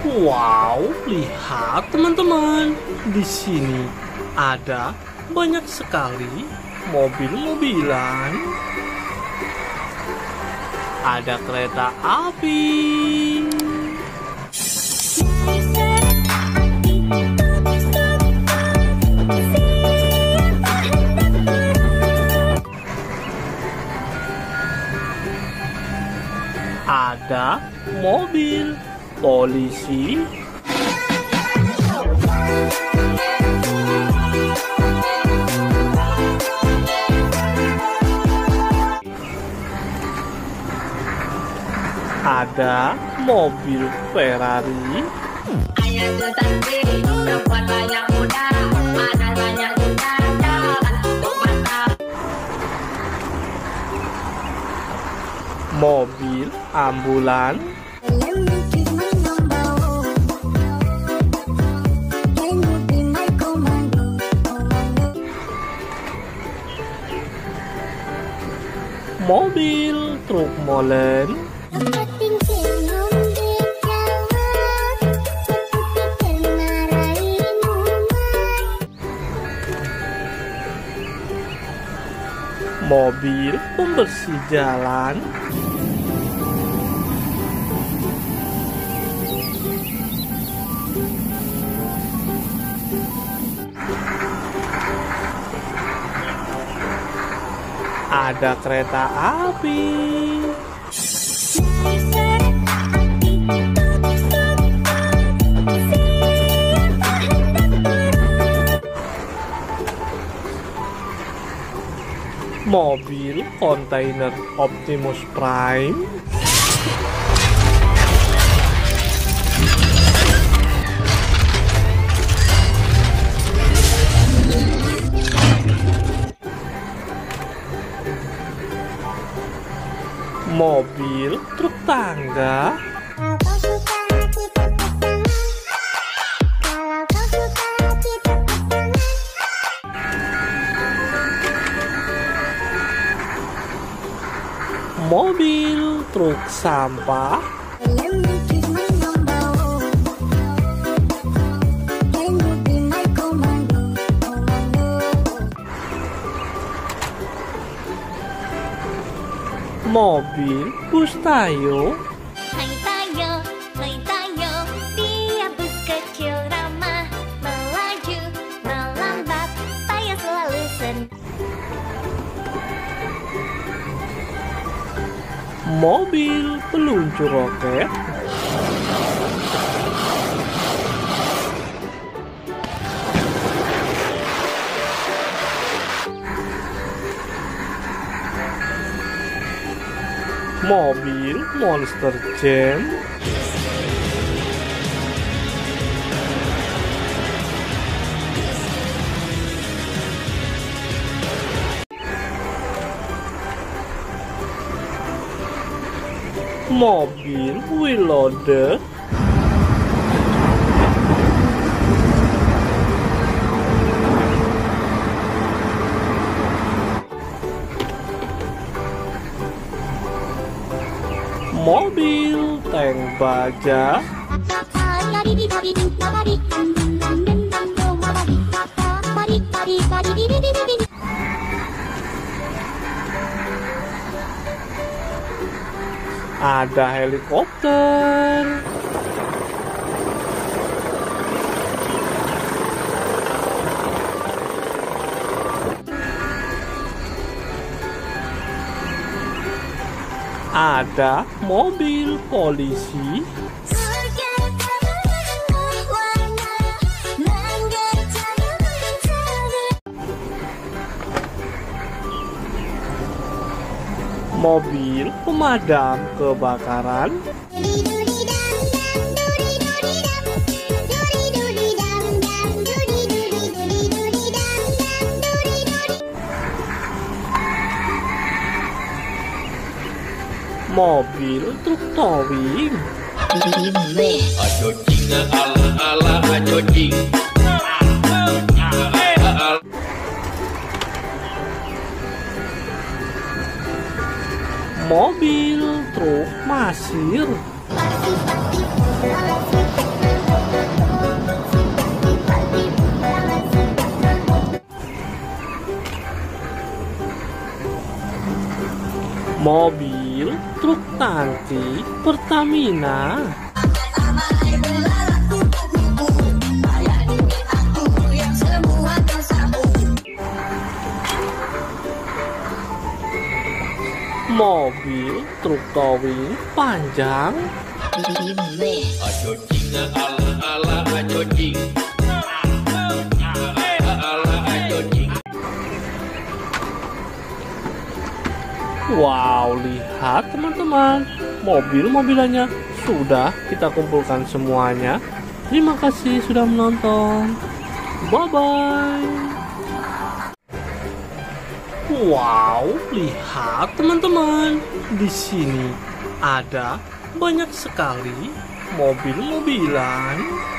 Wow, lihat teman-teman. Di sini ada banyak sekali mobil-mobilan. Ada kereta api. Ada mobil polisi. Ada mobil Ferrari. Ayah tuh cantik, perempuan banyak muda, ada banyak juga jalan untuk mata. Mobil ambulan. Mobil truk molen. Mobil pembersih jalan. Ada kereta api. Mobil kontainer Optimus Prime. Mobil truk tangga. Mobil truk sampah. Mobil bus Tayo. Hai Tayo, dia bus kecil ramah, melaju, melambat, Tayo selalu senang. Mobil peluncur roket. Mobil Monster Jam. Mobil wheel loader. Mobil tank baja. Ada helikopter. Ada mobil polisi. Mobil pemadam kebakaran. Mobil truk towing. Ajo jing ala ajo jing. Mobil truk masir. mobil truk tangki Pertamina. Mobil truk towing panjang. Ayo jing ala ala ayo jing. Ala ayo jing. Wow, lihat teman-teman, mobil-mobilannya sudah kita kumpulkan semuanya. Terima kasih sudah menonton. Bye-bye. Wow, lihat teman-teman, di sini ada banyak sekali mobil-mobilan.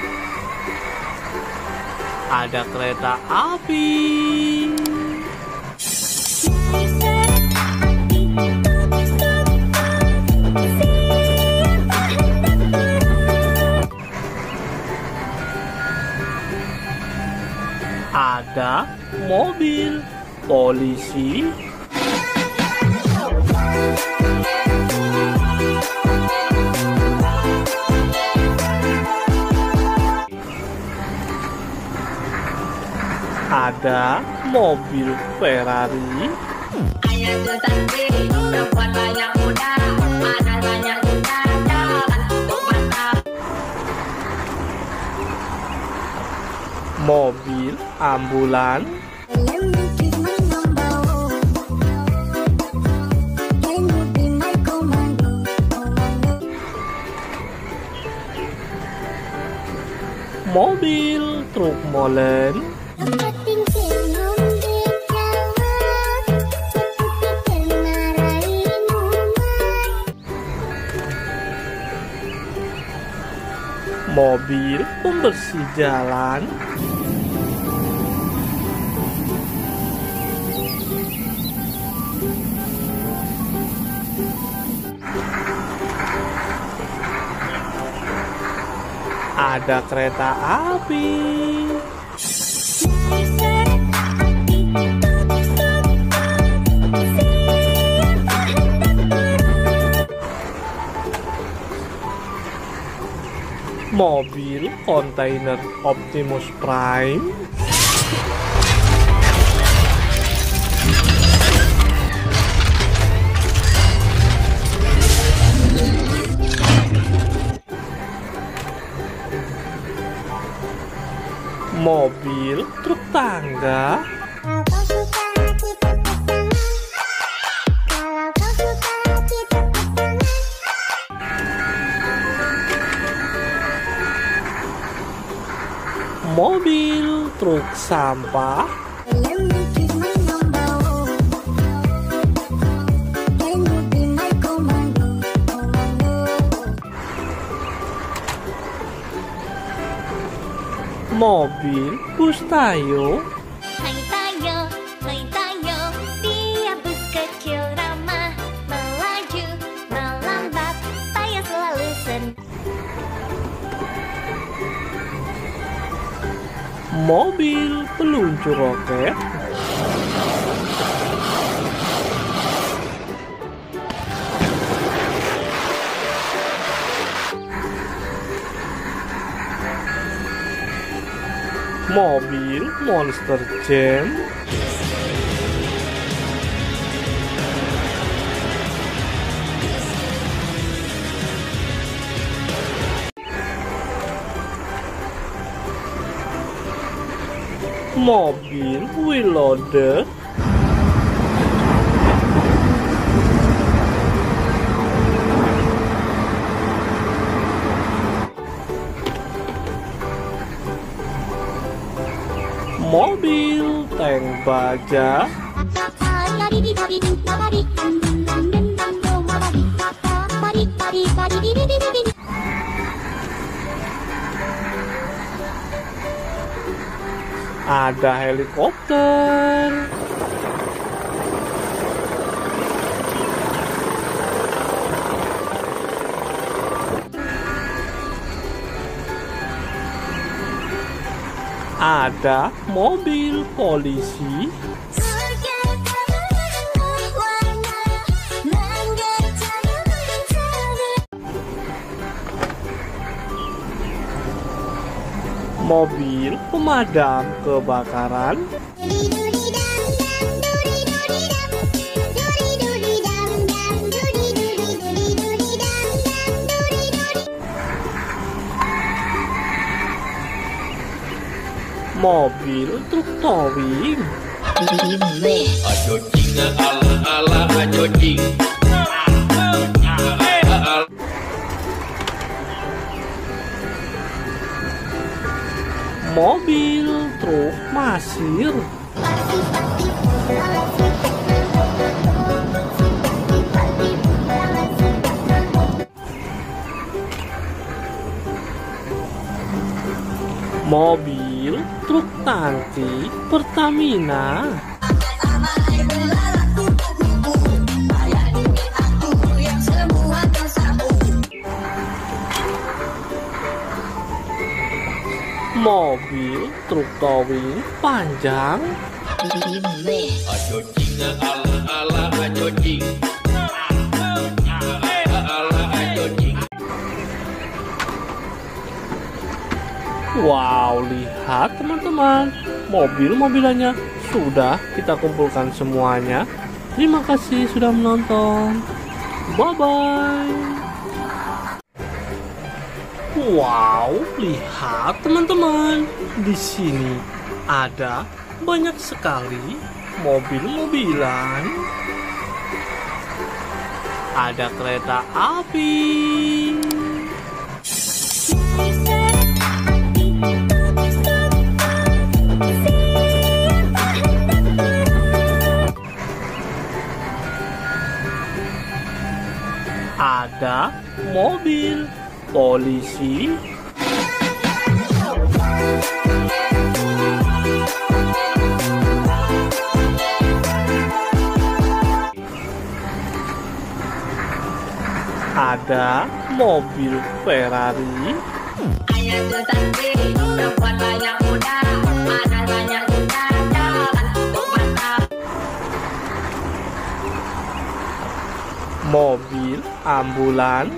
Ada kereta api. Ada mobil polisi. Ada mobil Ferrari. Ayah tetapi perempuan banyak muda, ada banyak juga jalan untuk mata. Mobil ambulan. Mobil truk molen. Mobil pembersih jalan. Ada kereta api. Mobil kontainer Optimus Prime. Mobil truk tangga. Mobil truk sampah. Mobil bus Tayo. Hai Tayo, dia bus kecil ramah, melaju, melambat, Tayo selalu senang. Mobil peluncur roket. Mobil Monster Jam. Mobil wheel loader. Mobil tank baja. Ada helikopter. Ada mobil polisi. mobil pemadam kebakaran, mobil truk towing, Ajo jing ala ala ajo jing. mobil truk masir, mobil truk tangki Pertamina, mobil truk towing panjang, Ajo jing ala ala ajo jing. Ala ajo jing. Wow, lihat teman-teman, mobil-mobilannya sudah kita kumpulkan semuanya. Terima kasih sudah menonton. Bye-bye. Wow, lihat teman-teman, di sini ada banyak sekali mobil-mobilan. Ada kereta api, ada mobil polisi, ada mobil Ferrari, Ayah tuh cantik, perempuan banyak muda, ada banyak juga jalan tutup mata. mobil ambulan,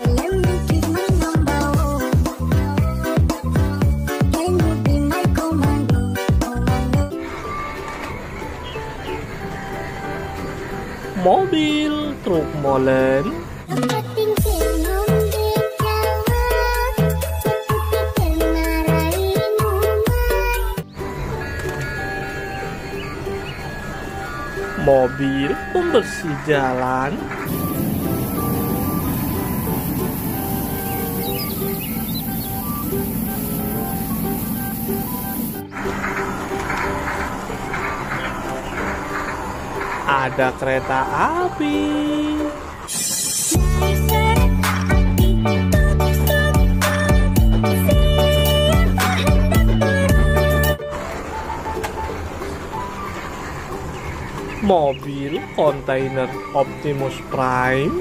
mobil truk molen, mobil pembersih jalan, ada kereta api, mobil kontainer Optimus Prime,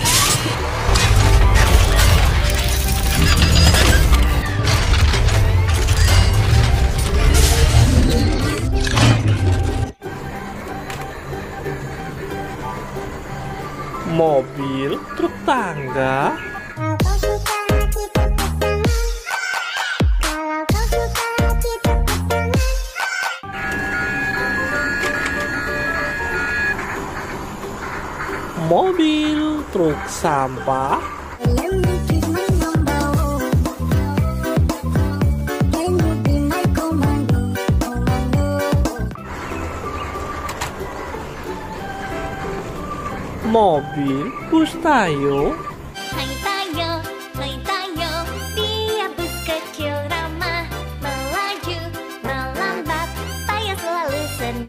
mobil truk tangga, mobil truk sampah, mobil bus Tayo, Hai Tayo, dia bus kecil ramah, melaju, melambat, Tayo selalu senang.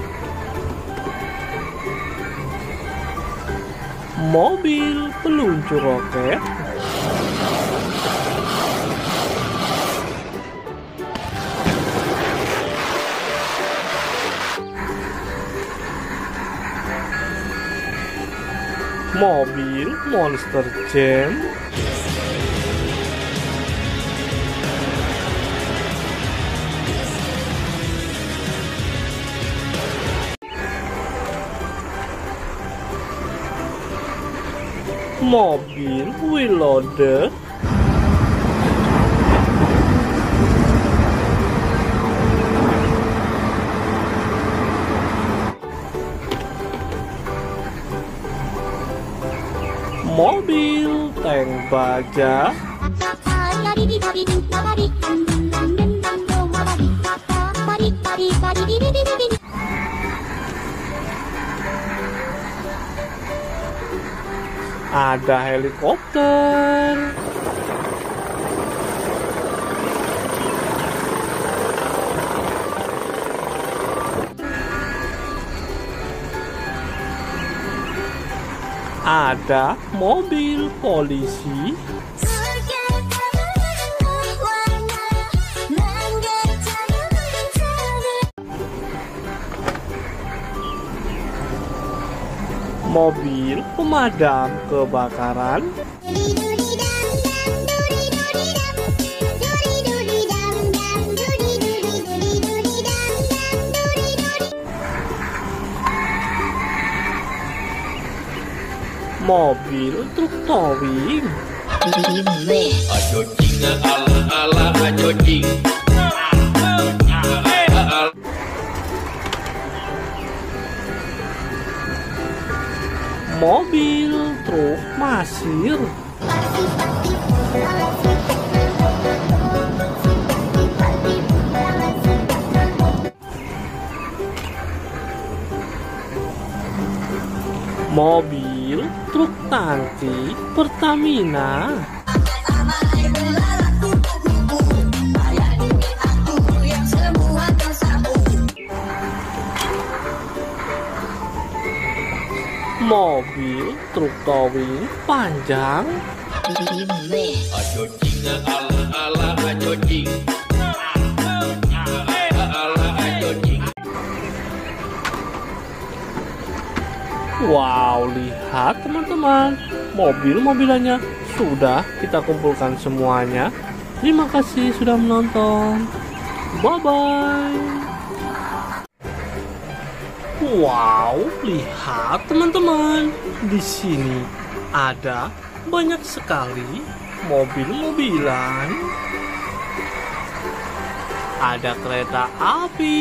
mobil peluncur roket, mobil Monster Jam, mobil Wheel Loader, mobil tank baja, ada helikopter, ada mobil polisi, mobil pemadam kebakaran, mobil truk towing, Ajo jing ala ala ajo jing. mobil truk masir, mobil truk tangki Pertamina, mobil truk towing panjang, Ajo jing ala ala ajo jing. Ala ajo jing. Wow, lihat teman-teman, mobil-mobilannya sudah kita kumpulkan semuanya. Terima kasih sudah menonton. Bye-bye. Wow, lihat teman-teman, di sini ada banyak sekali mobil-mobilan. Ada kereta api,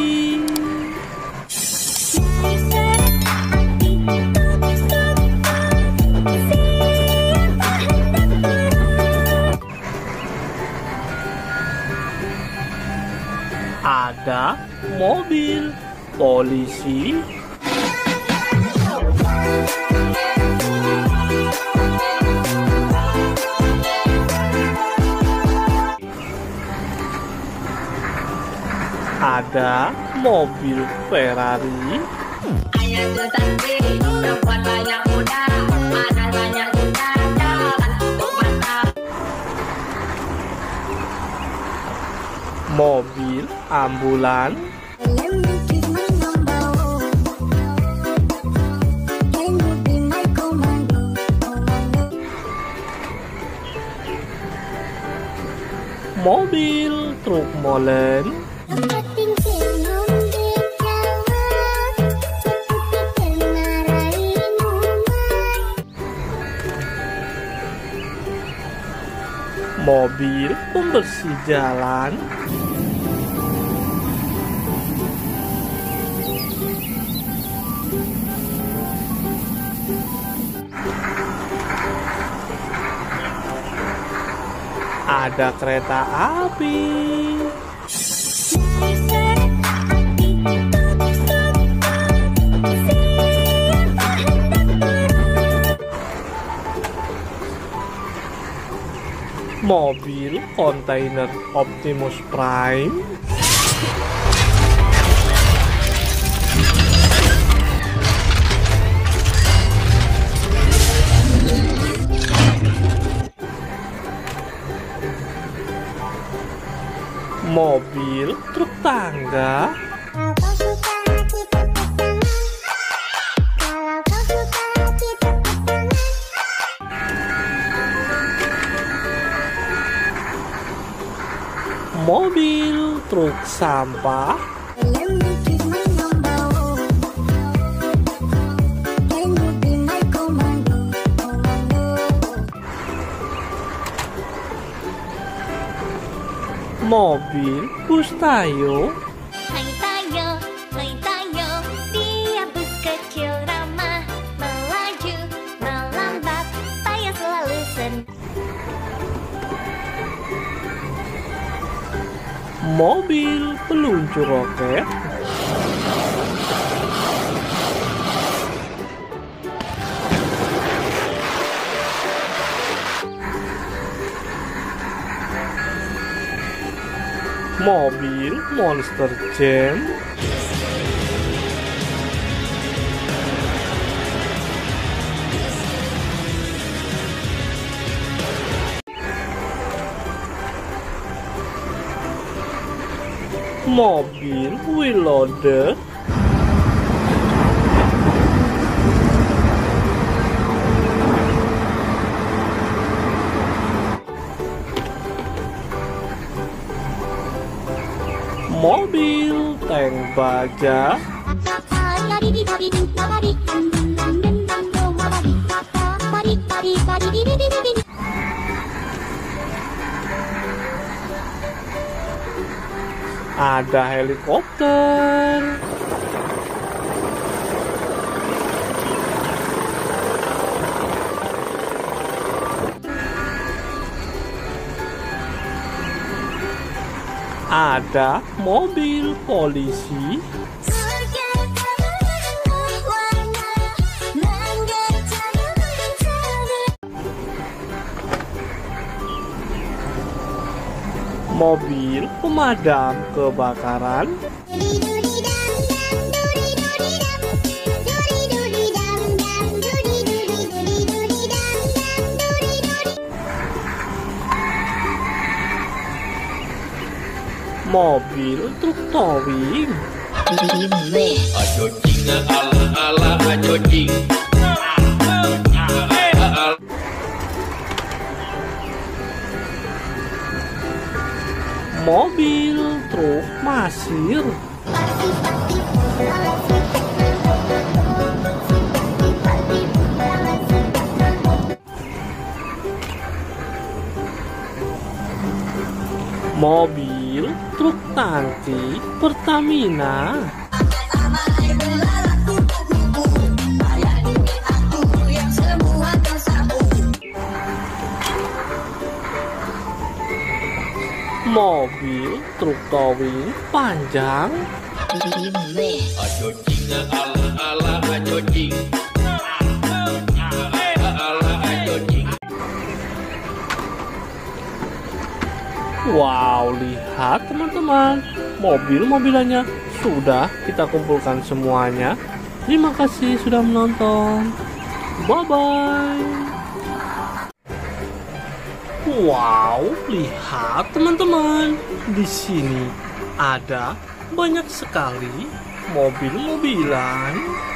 ada mobil polisi, ada mobil Ferrari, Ayah tetapi perempuan banyak muda, panas banyak juga, jangan tutup mata. mobil ambulan, mobil truk molen, mobil pembersih jalan, ada kereta api, mobil kontainer Optimus Prime, mobil truk tangga, mobil truk sampah, mobil bus Tayo, Hai Tayo, dia bus kecil ramah, melaju, melambat, Mobil peluncur roket. Mobil Monster Jam. Mobil wheel loader. Mobil tank baja. Ada helikopter. Ada mobil polisi. Mobil pemadam kebakaran. Mobil truk towing. Ajo jing ala ala ajo jing. Mobil truk pasir. Mobil truk tangki Pertamina. Mobil truk towing panjang. Ajo jing ala ala ajo jing. Ala ajo jing. Wow, lihat teman-teman, mobil-mobilannya sudah kita kumpulkan semuanya. Terima kasih sudah menonton. Bye-bye. Wow, lihat teman-teman, di sini ada banyak sekali mobil-mobilan.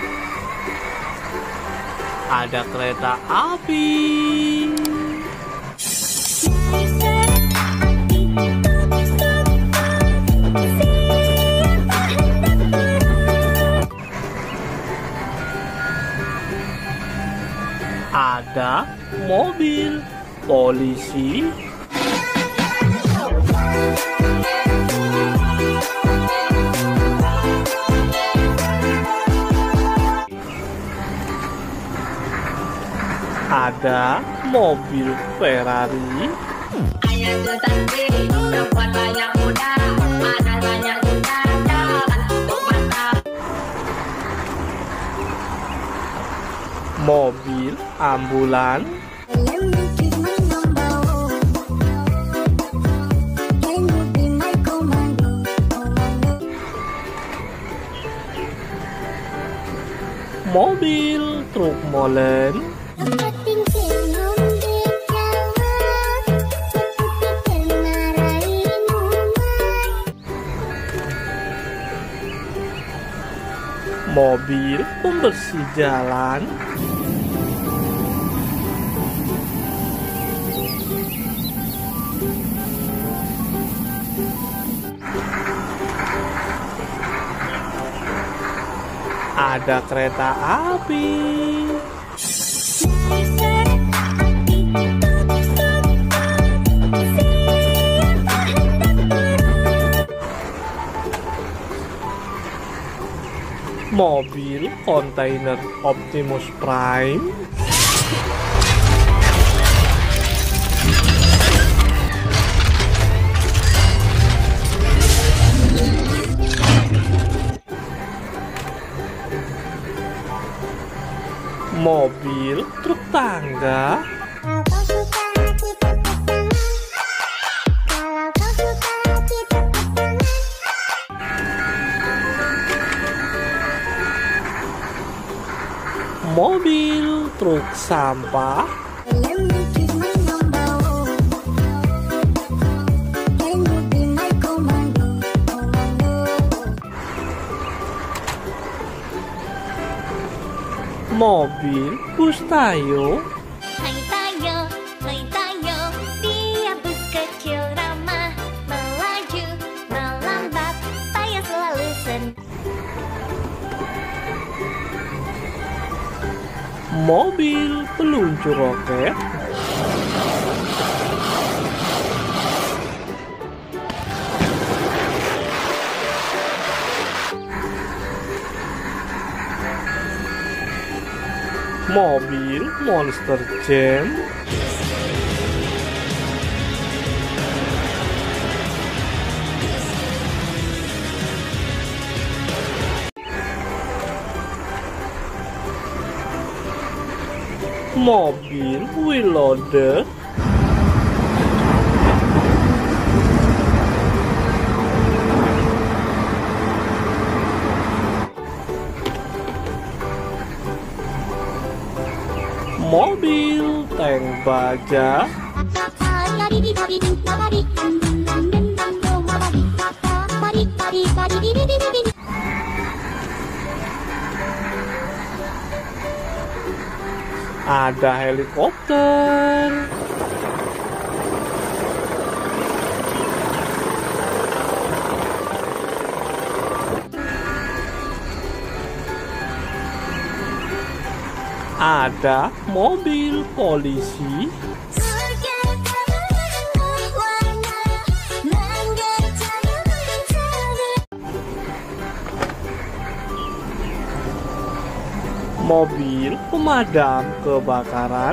Ada kereta api. Ada mobil polisi. Ada mobil Ferrari. Ayah tuh cantik, perempuan banyak muda, ada banyak juga, jangan tutup mata. Mobil ambulan. Mobil truk molen. Mobil pembersih jalan. Ada kereta api. Mobil kontainer Optimus Prime. mobil truk tangga, Kalau kau suka kita pasangan. Kalau kau suka kita pasangan. mobil truk sampah, Yang bikin membawa. Can you be my commando? mobil bus tayo, Hai tayo, dia bus kecil ramah, melaju, melambat, tayo selalu mobil peluncur roket, mobil monster jam, mobil wheel loader, mobil tank baja, ada helikopter, ada mobil polisi, mobil pemadam kebakaran,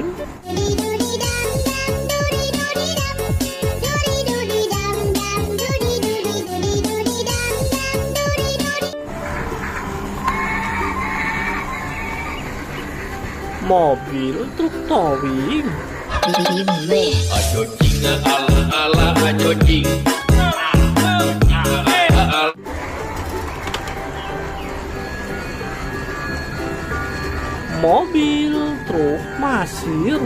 mobil truk towing, Ajo jing ala ala ajo jing. mobil truk masir,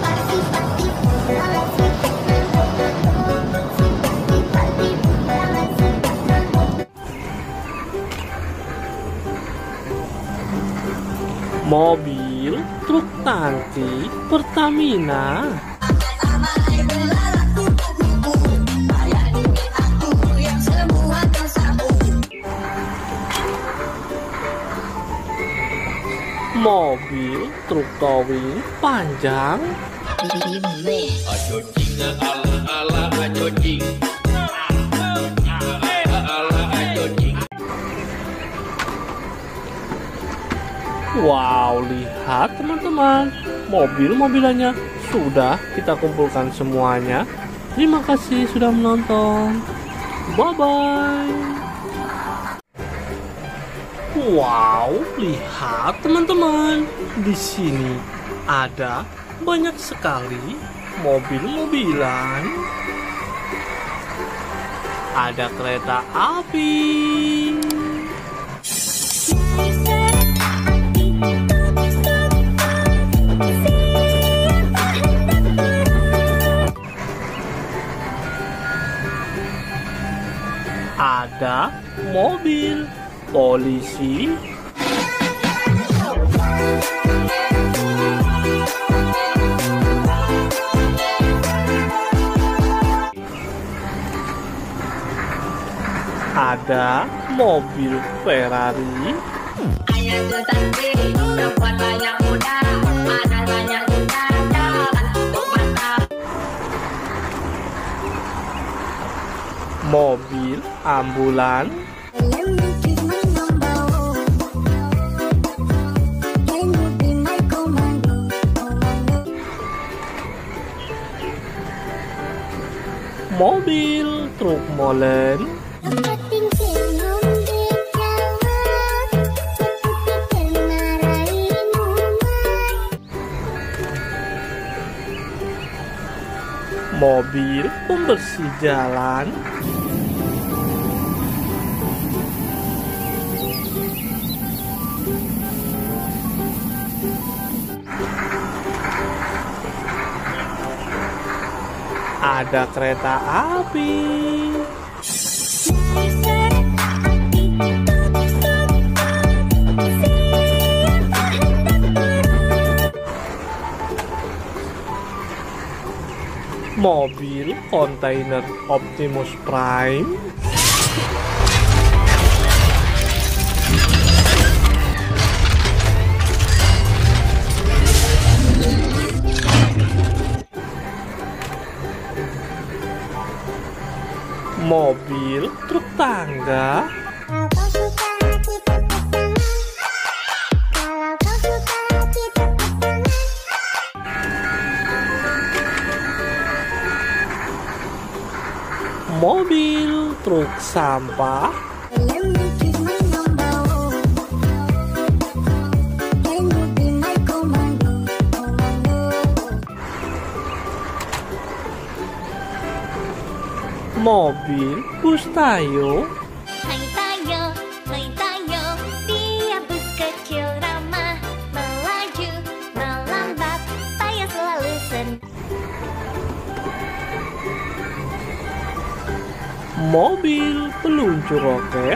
mobil truk tangki Pertamina, mobil truk towing panjang, Ajo jing ala ala ajo jing. Ala ajo jing. Wow, lihat teman-teman, mobil-mobilannya sudah kita kumpulkan semuanya. Terima kasih sudah menonton. Bye-bye. Wow, lihat teman-teman, di sini ada banyak sekali mobil-mobilan. Ada kereta api, ada mobil polisi, ada mobil Ferrari, Ayah tuh cantik, perempuan banyak muda, panas banyak juga, jangan tutup mata. mobil ambulan, mobil truk molen, mobil pembersih jalan, ada kereta api, mobil kontainer Optimus Prime, mobil truk tangga, Kalau kau suka hati tepuk tangan. Kalau kau suka hati tepuk tangan. mobil truk sampah, Can you be my number one? Can you be my commando? mobil bus tayo, Hai tayo, dia bus kecil ramah, melaju, melambat, tayo selalu senang. mobil peluncur roket,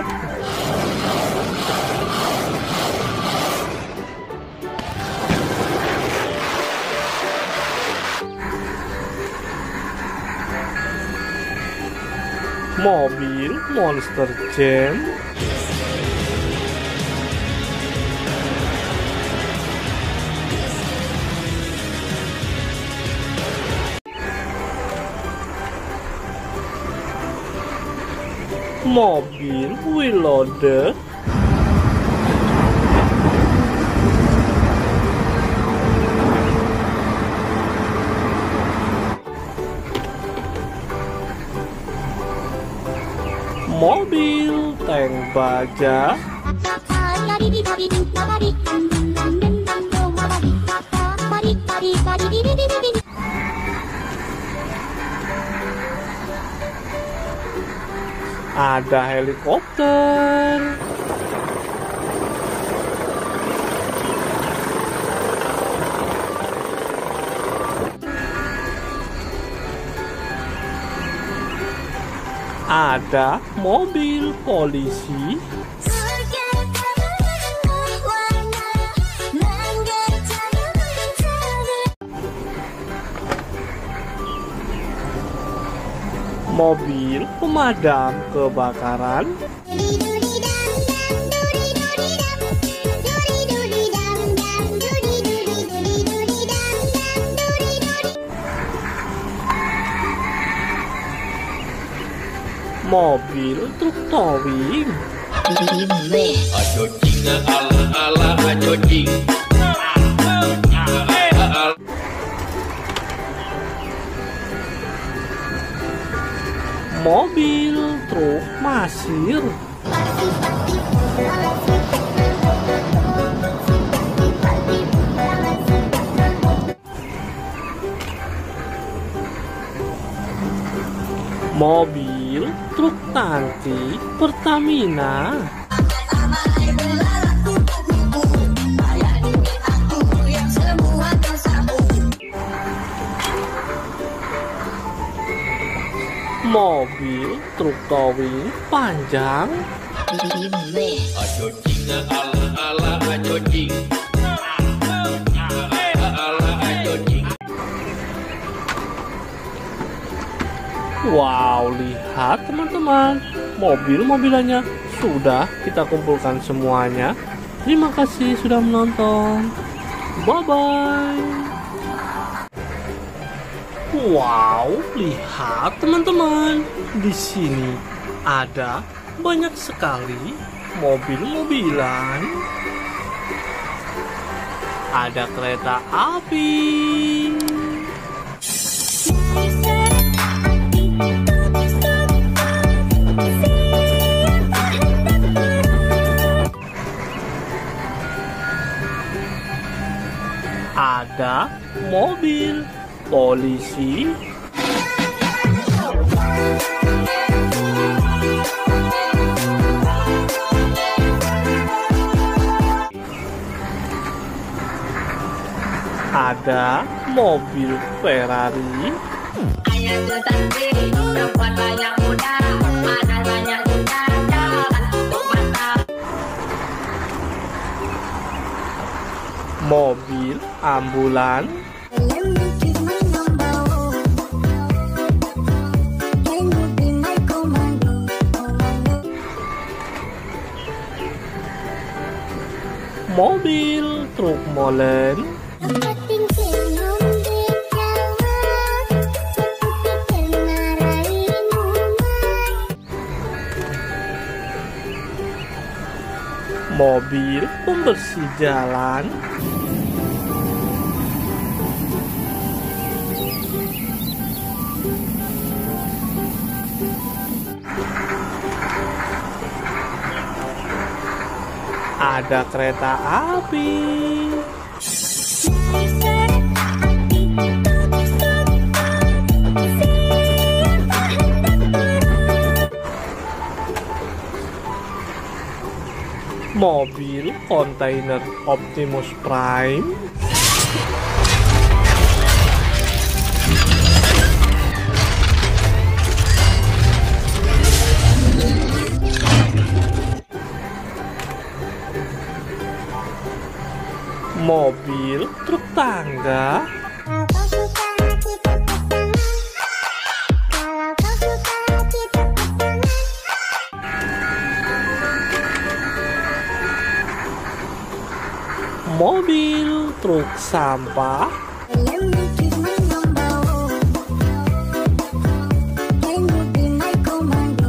mobil monster jam, mobil wheel loader, mobil tank baja, ada helikopter, ada mobil polisi, mobil pemadam kebakaran, mobil truk towing, Ajo jing ala ajo jing. mobil truk masir, mobil truk tangki Pertamina, mobil truk towing panjang, Ajo jing ala ajo jing. Ala ajo jing. Wow, lihat teman-teman, mobil-mobilannya sudah kita kumpulkan semuanya. Terima kasih sudah menonton. Bye-bye. Wow, lihat teman-teman, di sini ada banyak sekali mobil-mobilan. Ada kereta api, ada mobil polisi, ada mobil Ferrari, Ayah tuh cantik, perempuan banyak muda, ada banyak juga, jangan tutup mata. mobil ambulan, Let me give my number. Can you be my commando? mobil truk molen, Dapatin senyum di jalan, seperti kenarain rumah. mobil pembersih jalan, ada kereta api, Naik kereta api, tuk tuk tuk. Siapa hendak turun? mobil kontainer Optimus Prime, mobil truk tangga, Kalau kau suka kita pasangan. Kalau kau suka kita pasangan. mobil truk sampah, Let me give my number. Can you be my commando?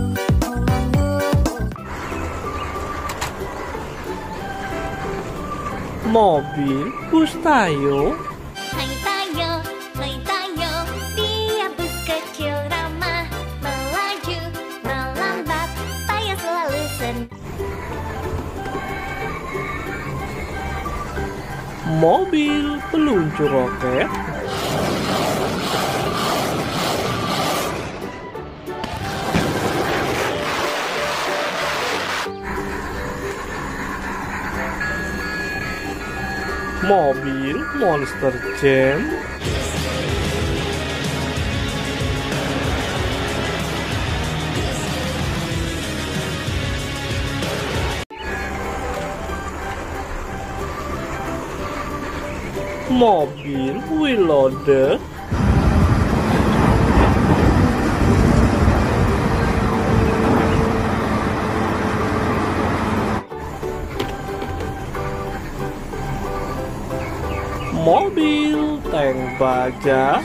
mobil bus Tayo, Hai Tayo, dia bus kecil ramah, melaju, melambat, Tayo selalu senang. mobil peluncur roket, mobil Monster Jam, mobil wheel loader, mobil tank baja,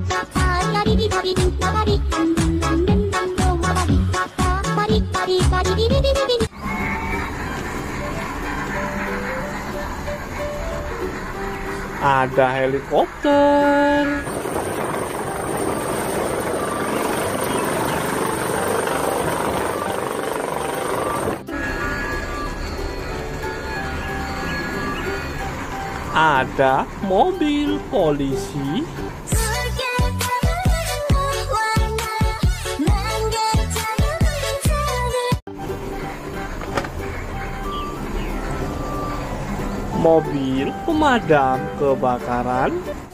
ada helikopter, ada mobil polisi, Surga tanah warna, mangga tanah surga. mobil pemadam kebakaran,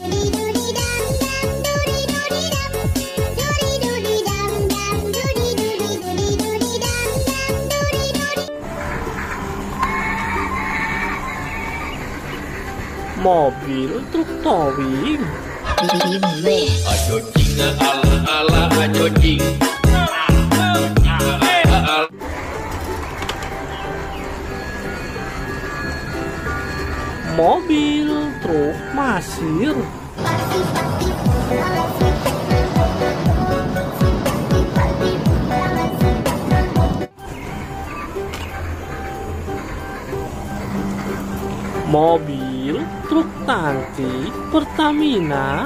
mobil truk towing, Ajo jing ala ala ajo jing. mobil truk masir, mobil truk tangki Pertamina,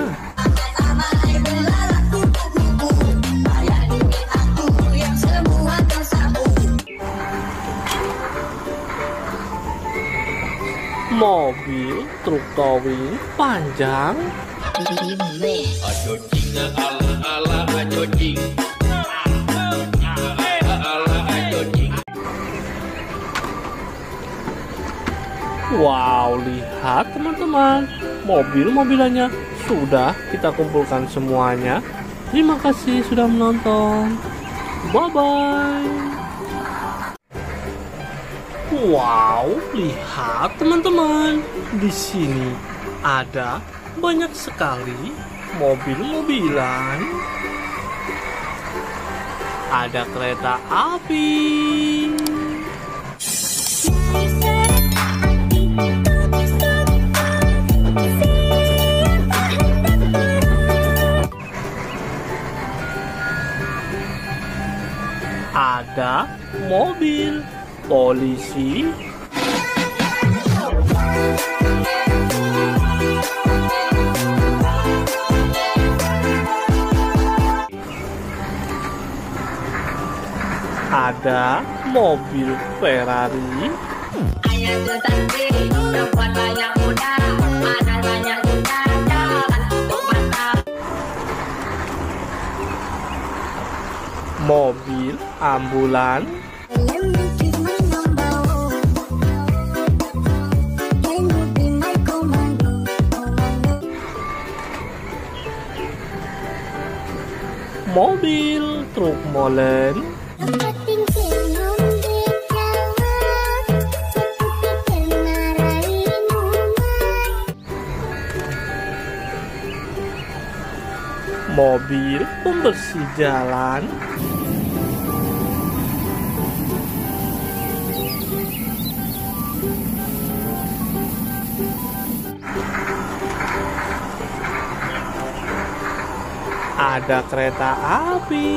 mobil truk towing panjang, Ajo jing ala ala ajo jing. Ala ajo jing. Wow, lihat teman-teman, mobil-mobilannya sudah kita kumpulkan semuanya. Terima kasih sudah menonton. Bye-bye. Wow, lihat teman-teman. Di sini ada banyak sekali mobil-mobilan. Ada kereta api. Ada mobil polisi. Ada mobil Ferrari. Ayah tuh cantik, perempuan banyak muda, panas banyak juga, jalan tutup mata. Mobil ambulan. Mobil truk molen. Mobil pembersih jalan. Ada kereta api.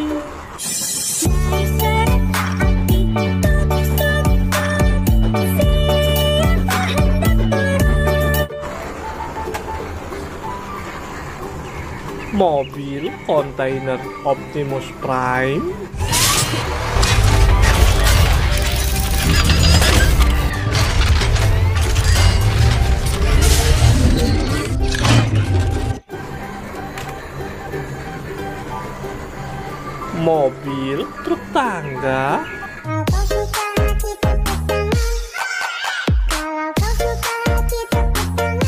Mobil kontainer Optimus Prime. Mobil truk tangga. Kalau kau suka kita pasangan. Kalau kau suka kita pasangan.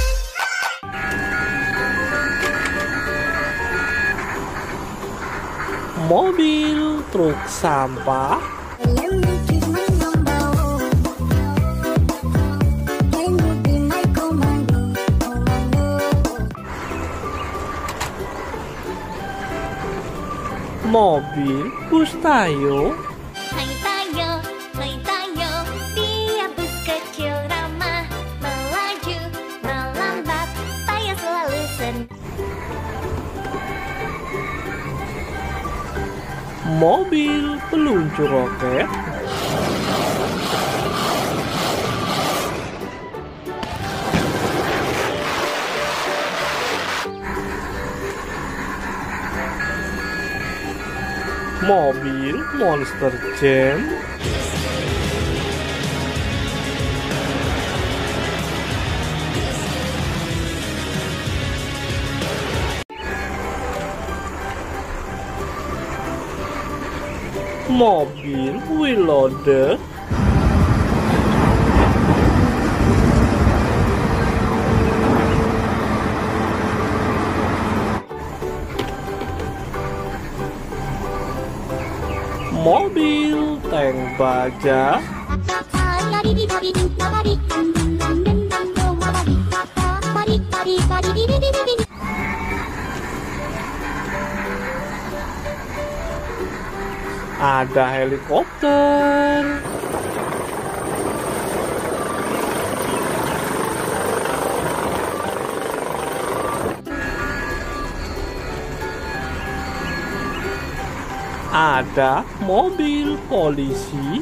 Mobil truk sampah. Belum cuma membawa. Can you be my commando? Mobil bus Tayo. Hai Tayo, dia bus kecil ramah, melaju, melambat, Tayo selalu senang. Mobil peluncur roket. Mobil Monster Jam. Mobil wheel loader. Mobil tank baja. Ada helikopter. Ada mobil polisi.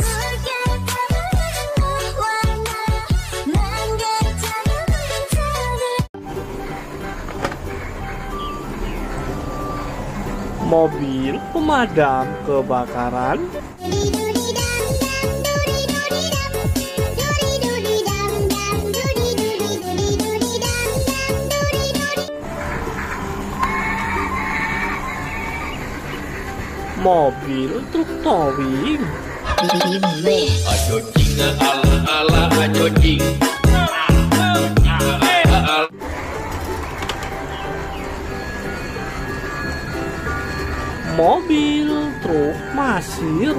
Mobil pemadam kebakaran. Mobil truk towing. Ajo jing ala ala ajo jing. Ala mobil truk pasir,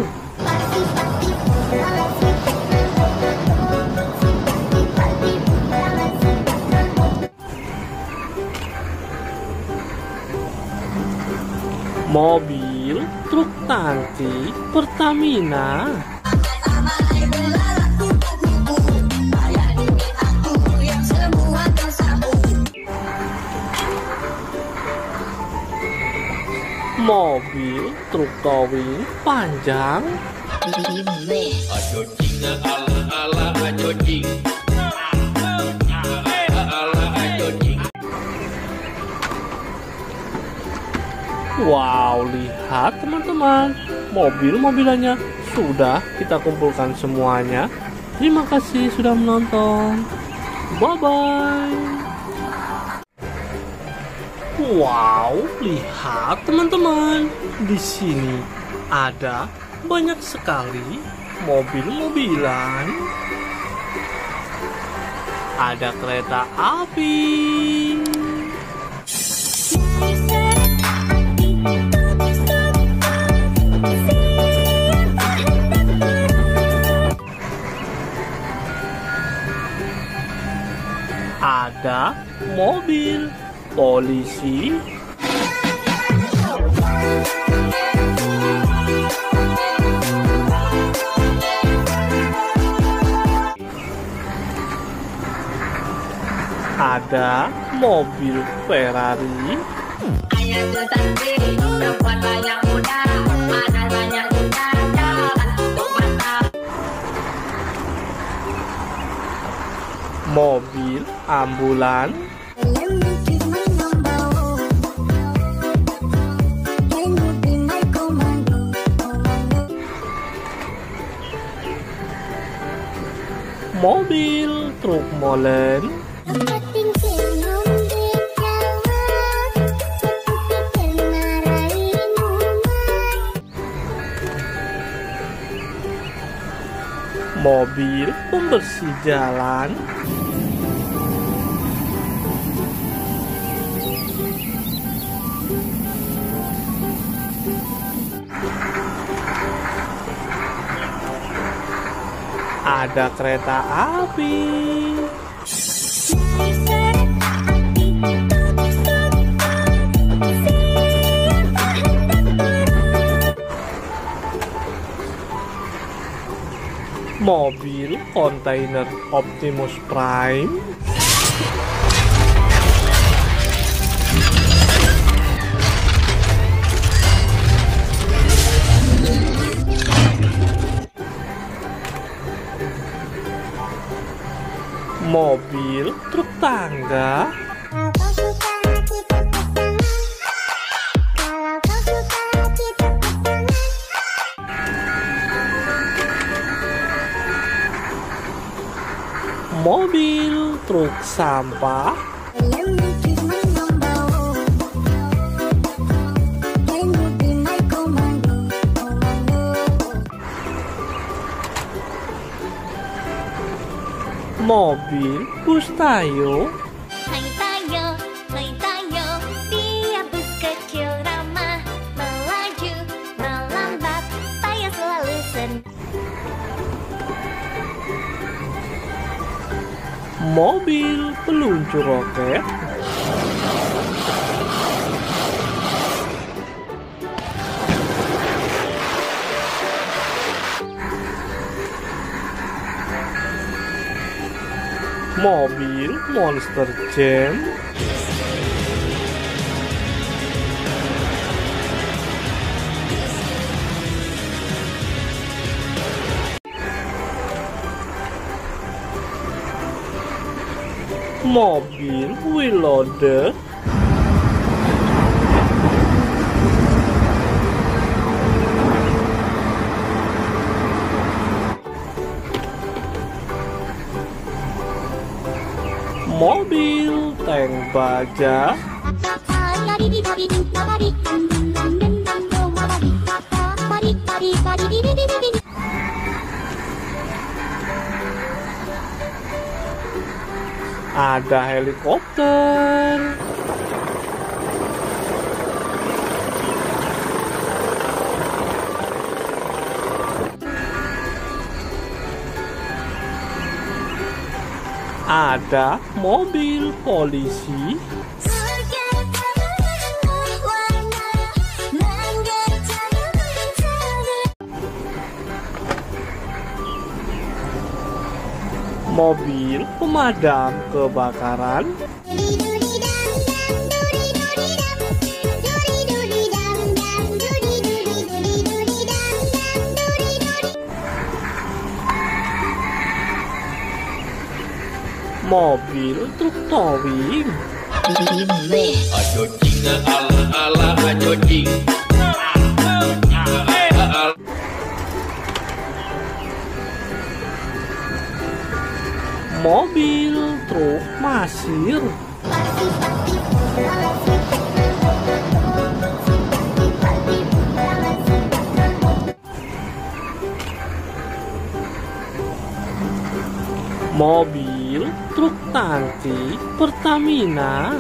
mobil truk tangki Pertamina, mobil truk towing panjang, Ajo jing ala ala ajo jing. Ala ajo jing. Wow, lihat teman-teman, mobil-mobilannya sudah kita kumpulkan semuanya. Terima kasih sudah menonton. Bye-bye. Wow, lihat teman-teman, di sini ada banyak sekali mobil-mobilan. Ada kereta api. Ada mobil polisi. Ada mobil Ferrari. Ayah tuh cantik, perempuan banyak muda, ada banyak juga, jangan tutup mata. Mobil ambulan. Mobil truk molen. Mobil pembersih jalan. Ada kereta api. Mobil kontainer Optimus Prime. Mobil truk tangga. Mobil truk sampah. Mobil bus Tayo. Hai Tayo, dia bus kecil ramah, melaju, melambat, Tayo selalu senang. Mobil peluncur roket. Mobil Monster Jam. Mobil wheel loader. Mobil tank baja. Ada helikopter. Ada mobil polisi, mobil pemadam kebakaran, mobil truk towing, Ajo jing ala ala ajo jing. mobil truk masir, mobil truk tangki Pertamina,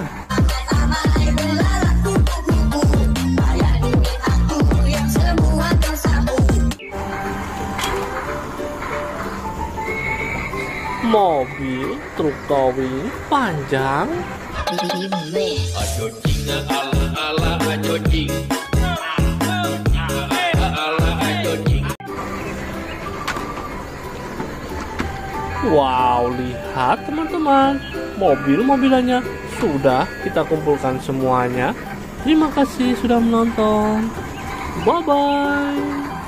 mobil truk towing panjang, Ajo jing ala ala ajo jing. Ala ajo jing. Wow, lihat teman-teman, mobil-mobilannya sudah kita kumpulkan semuanya. Terima kasih sudah menonton. Bye-bye.